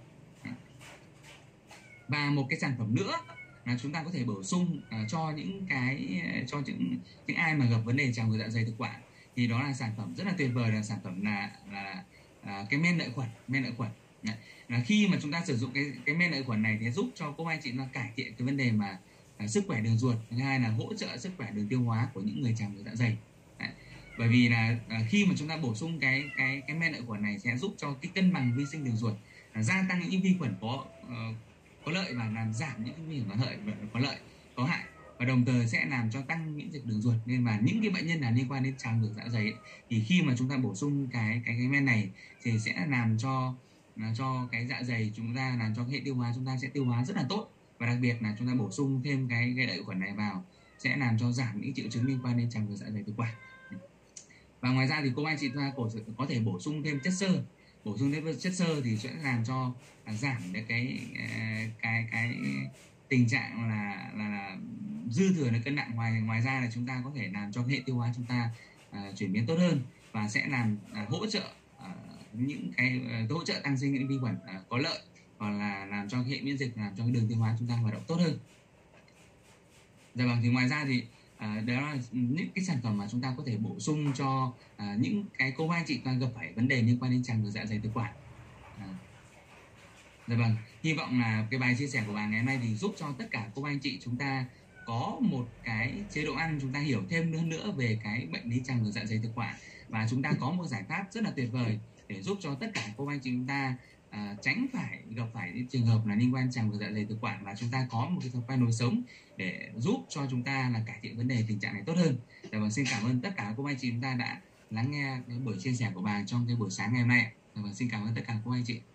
Và một cái sản phẩm nữa là chúng ta có thể bổ sung cho những ai mà gặp vấn đề tràng ngược dạ dày thực quản, thì đó là sản phẩm rất là tuyệt vời, là sản phẩm là cái men lợi khuẩn. Là khi mà chúng ta sử dụng cái men lợi khuẩn này thì giúp cho cô anh chị nó cải thiện cái vấn đề mà sức khỏe đường ruột. Thứ hai là hỗ trợ sức khỏe đường tiêu hóa của những người tràng ngược dạ dày. Đấy. Bởi vì là khi mà chúng ta bổ sung cái men lợi khuẩn này sẽ giúp cho cái cân bằng vi sinh đường ruột, gia tăng những vi khuẩn có lợi và làm giảm những vi khuẩn có hại, và đồng thời sẽ làm cho tăng miễn dịch đường ruột. Nên mà những cái bệnh nhân là liên quan đến tràng ngược dạ dày ấy, thì khi mà chúng ta bổ sung cái men này thì sẽ làm cho cái dạ dày chúng ta, làm cho cái hệ tiêu hóa chúng ta sẽ tiêu hóa rất là tốt. Và đặc biệt là chúng ta bổ sung thêm cái lợi khuẩn này vào sẽ làm cho giảm những triệu chứng liên quan đến tràng ngược dạ dày thực quản. Và ngoài ra thì cô anh chị ta có thể bổ sung thêm chất xơ, thì sẽ làm cho giảm được cái tình trạng là dư thừa cân nặng. Ngoài ra là chúng ta có thể làm cho hệ tiêu hóa chúng ta chuyển biến tốt hơn, và sẽ làm hỗ trợ hỗ trợ tăng sinh những vi khuẩn có lợi, hoặc là làm cho hệ miễn dịch, làm cho cái đường tiêu hóa chúng ta hoạt động tốt hơn. Dạ vâng, thì ngoài ra thì đó là những cái sản phẩm mà chúng ta có thể bổ sung cho những cái cô anh chị đang gặp phải vấn đề liên quan đến tràng ngược dạ dày thực quản. Dạ vâng, hy vọng là cái bài chia sẻ của bà ngày hôm nay thì giúp cho tất cả cô anh chị chúng ta có một cái chế độ ăn, chúng ta hiểu thêm nữa về cái bệnh lý tràng ngược dạ dày thực quản, và chúng ta có một giải pháp rất là tuyệt vời để giúp cho tất cả cô anh chị chúng ta tránh gặp phải những trường hợp là liên quan tràng ngược dạ dày thực quản, và chúng ta có một cái thói quen lối sống để giúp cho chúng ta là cải thiện vấn đề tình trạng này tốt hơn. Dạ vâng, xin cảm ơn tất cả cô anh chị chúng ta đã lắng nghe cái buổi chia sẻ của bà trong cái buổi sáng ngày hôm nay. Dạ vâng, xin cảm ơn tất cả cô anh chị.